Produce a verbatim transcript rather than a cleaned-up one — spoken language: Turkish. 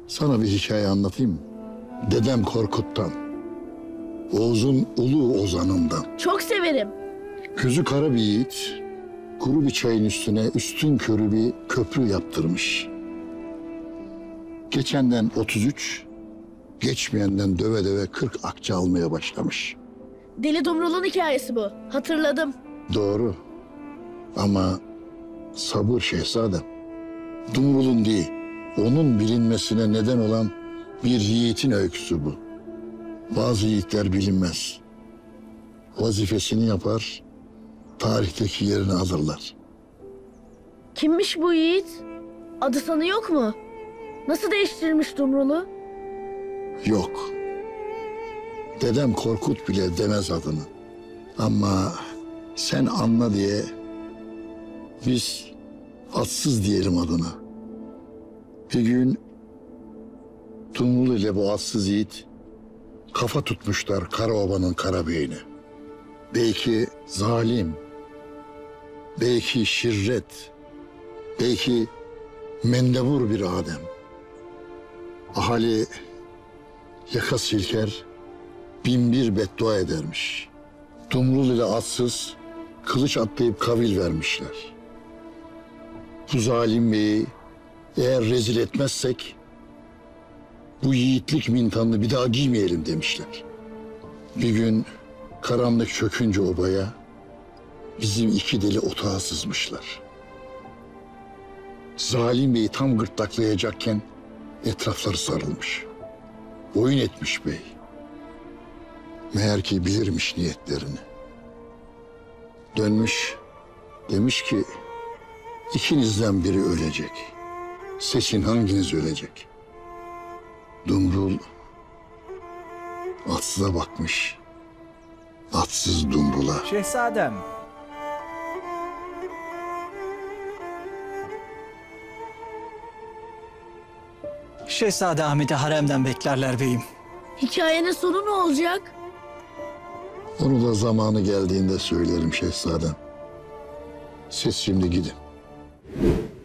Sana bir hikaye anlatayım mı? Dedem Korkut'tan, Oğuz'un ulu ozanından. Çok severim. Gözü kara bir yiğit, kuru bir çayın üstüne üstün körü bir köprü yaptırmış. Geçenden otuz üç, geçmeyenden döve döve kırk akçe almaya başlamış. Deli Dumrul'un hikayesi bu. Hatırladım. Doğru. Ama sabır şehzadem. Dumrul'un değil, onun bilinmesine neden olan bir yiğitin öyküsü bu. Bazı yiğitler bilinmez. Vazifesini yapar, tarihteki yerini alırlar. Kimmiş bu yiğit? Adı sanı yok mu? Nasıl değiştirmiş Dumrul'u? Yok. Dedem Korkut bile demez adını. Ama sen anla diye biz atsız diyelim adına. Bir gün Dumrul ile bu atsız yiğit kafa tutmuşlar Karaoba'nın Karabeyine. Belki zalim, belki şirret, belki mendebur bir Adem. Ahali yaka silker, bin bir beddua edermiş. Dumrul ile atsız kılıç atlayıp kavil vermişler. Bu zalim beyi eğer rezil etmezsek bu yiğitlik mintanını bir daha giymeyelim demişler. Bir gün karanlık çökünce obaya bizim iki deli otağa sızmışlar. Zalim beyi tam gırtlaklayacakken etrafları sarılmış. Oyun etmiş bey. Meğer ki bilirmiş niyetlerini. Dönmüş, demiş ki ikinizden biri ölecek. Seçin hanginiz ölecek? Dumrul atsıza bakmış. Atsız Dumrul'a. Şehzadem. Şehzade Ahmet'i haremden beklerler beyim. Hikayenin sonu ne olacak? Onu da zamanı geldiğinde söylerim şehzadem. Siz şimdi gidin.